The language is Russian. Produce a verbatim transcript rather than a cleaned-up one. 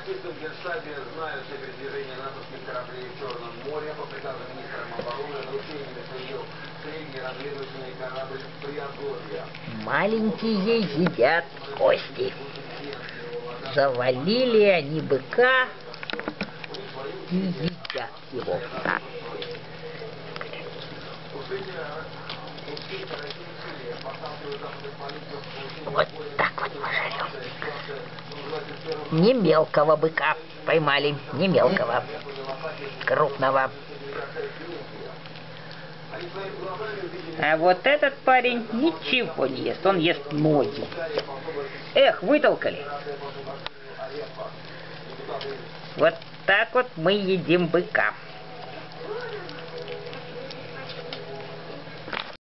российском Генштабе знают о передвижении натовских кораблей в Черном море. По приказу министра обороны нарушениями следил средний разведывательный корабль Приазовья. Маленькие едят кости. Завалили они быка и едят его. А. Вот так вот мы жарем. Не мелкого быка поймали, не мелкого, крупного. А вот этот парень ничего не ест, он ест ноги. Эх, вытолкали. Вот так вот мы едим быка.